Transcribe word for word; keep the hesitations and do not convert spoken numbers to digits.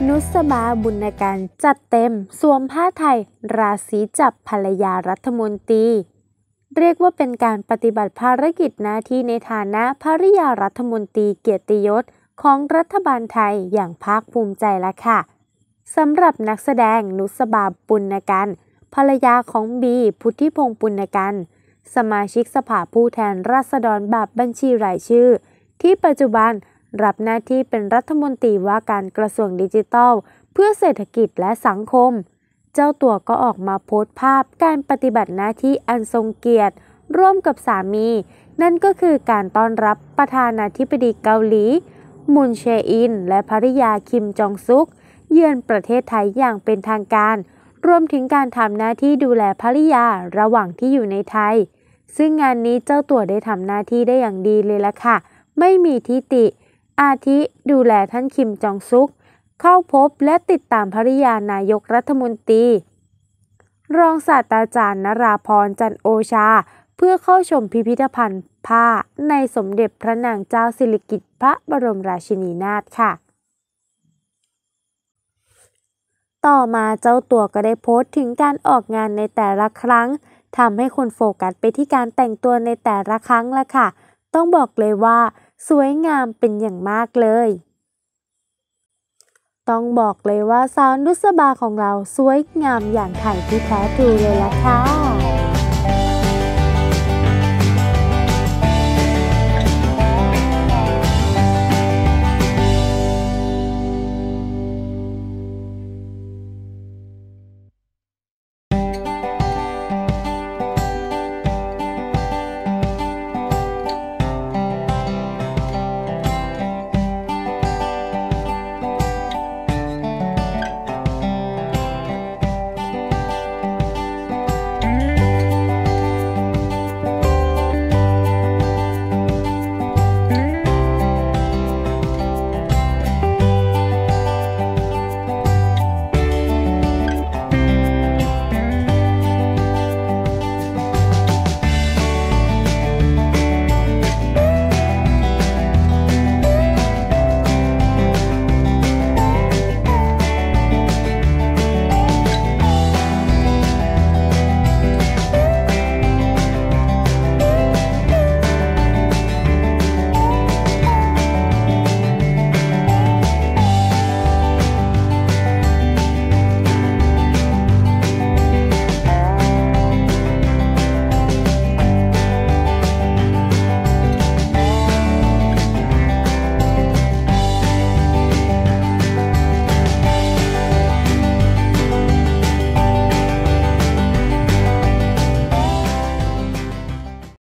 นุสบาบุญการจัดเต็มสวมผ้าไทยราศีจับภรรยารัฐมนตรีเรียกว่าเป็นการปฏิบัติภารกิจหน้าที่ในฐานะภริยารัฐมนตรีเกียรติยศของรัฐบาลไทยอย่างภาคภูมิใจละค่ะสำหรับนักแสดงนุสบาปุณกันภรรยาของบีพุทธิพงษ์ปุณกันสมาชิกสภาผู้แทนราษฎรแบบบัญชีรายชื่อที่ปัจจุบันรับหน้าที่เป็นรัฐมนตรีว่าการกระทรวงดิจิทัลเพื่อเศรษฐกิจและสังคมเจ้าตัวก็ออกมาโพสต์ภาพการปฏิบัติหน้าที่อันทรงเกียรติร่วมกับสามีนั่นก็คือการต้อนรับประธานาธิบดีเกาหลีมุนเชอินและภริยาคิมจองซุกเยือนประเทศไทยอย่างเป็นทางการรวมถึงการทำหน้าที่ดูแลภริยาระหว่างที่อยู่ในไทยซึ่งงานนี้เจ้าตัวได้ทำหน้าที่ได้อย่างดีเลยล่ะค่ะไม่มีทิติอาทิดูแลท่านคิมจองซุกเข้าพบและติดตามภริยานายกรัฐมนตรีรองศาสตราจารย์นราพรจันโอชาเพื่อเข้าชมพิพิธภัณฑ์ผ้าในสมเด็จพระนางเจ้าสิริกิติ์พระบรมราชินีนาถค่ะต่อมาเจ้าตัวก็ได้โพสต์ถึงการออกงานในแต่ละครั้งทำให้คนโฟกัสไปที่การแต่งตัวในแต่ละครั้งละค่ะต้องบอกเลยว่าสวยงามเป็นอย่างมากเลยต้องบอกเลยว่าสาวนุสบาของเราสวยงามอย่างไทยที่แท้ทรูเลยล่ะค่ะ